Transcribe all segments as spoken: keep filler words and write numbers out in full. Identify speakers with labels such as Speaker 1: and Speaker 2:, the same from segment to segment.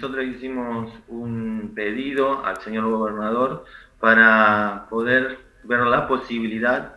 Speaker 1: nosotros hicimos un pedido al señor gobernador para poder ver la posibilidad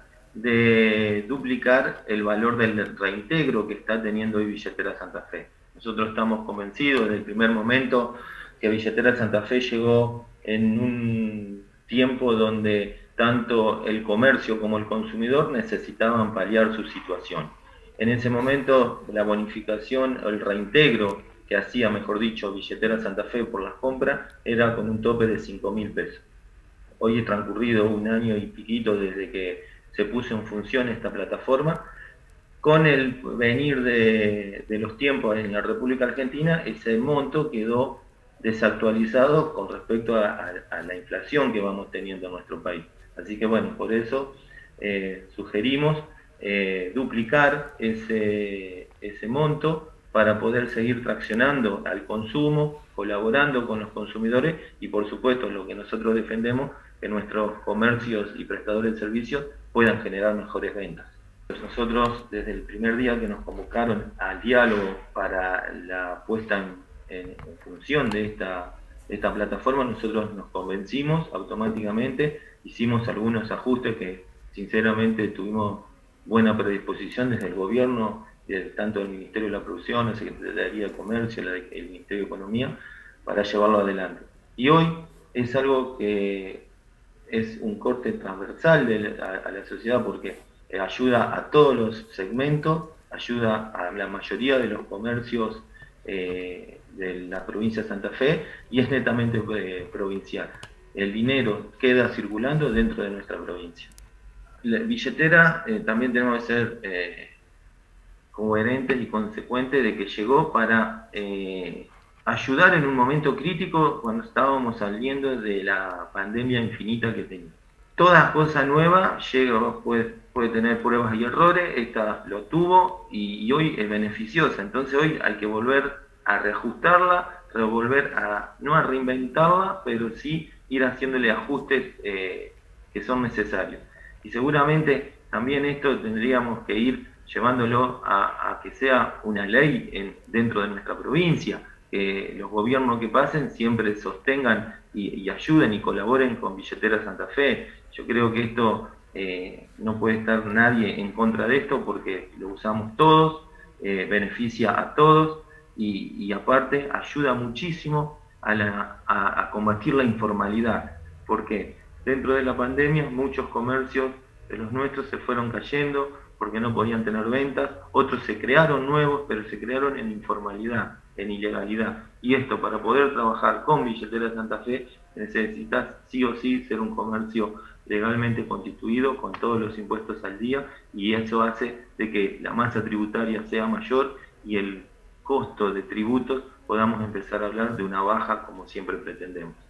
Speaker 1: de duplicar el valor del reintegro que está teniendo hoy Billetera Santa Fe. Nosotros estamos convencidos desde el primer momento que Billetera Santa Fe llegó en un tiempo donde tanto el comercio como el consumidor necesitaban paliar su situación. En ese momento la bonificación o el reintegro que hacía, mejor dicho, Billetera Santa Fe por las compras era con un tope de cinco mil pesos. Hoy he transcurrido un año y piquito desde que se puso en función esta plataforma. Con el venir de, de los tiempos en la República Argentina, ese monto quedó desactualizado con respecto a, a, a la inflación que vamos teniendo en nuestro país. Así que bueno, por eso eh, sugerimos eh, duplicar ese, ese monto para poder seguir traccionando al consumo, colaborando con los consumidores y por supuesto lo que nosotros defendemos, que nuestros comercios y prestadores de servicios puedan generar mejores ventas. Nosotros desde el primer día que nos convocaron al diálogo para la puesta en, en, en función de esta, de esta plataforma, nosotros nos convencimos automáticamente, hicimos algunos ajustes que sinceramente tuvimos buena predisposición desde el gobierno, desde, tanto del Ministerio de la Producción, la Secretaría de Comercio, la, el Ministerio de Economía, para llevarlo adelante. Y hoy es algo que es un corte transversal de la, a, a la sociedad porque ayuda a todos los segmentos, ayuda a la mayoría de los comercios eh, de la provincia de Santa Fe y es netamente eh, provincial. El dinero queda circulando dentro de nuestra provincia. La billetera eh, también tenemos que ser eh, coherentes y consecuentes de que llegó para eh, ayudar en un momento crítico cuando estábamos saliendo de la pandemia infinita que teníamos. Toda cosa nueva llega, puede, puede tener pruebas y errores, esta lo tuvo y, y hoy es beneficiosa, entonces hoy hay que volver a reajustarla, volver a, no a reinventarla, pero sí ir haciéndole ajustes eh, que son necesarios. Y seguramente también esto tendríamos que ir llevándolo a, a que sea una ley en, dentro de nuestra provincia, que los gobiernos que pasen siempre sostengan y, y ayuden y colaboren con Billetera Santa Fe. Yo creo que esto eh, no puede estar nadie en contra de esto porque lo usamos todos, eh, beneficia a todos y, y aparte ayuda muchísimo a, la, a, a combatir la informalidad, porque dentro de la pandemia muchos comercios de los nuestros se fueron cayendo porque no podían tener ventas, otros se crearon nuevos, pero se crearon en informalidad, en ilegalidad. Y esto, para poder trabajar con Billetera Santa Fe, necesitas sí o sí ser un comercio legalmente constituido, con todos los impuestos al día, y eso hace de que la masa tributaria sea mayor y el costo de tributos podamos empezar a hablar de una baja como siempre pretendemos.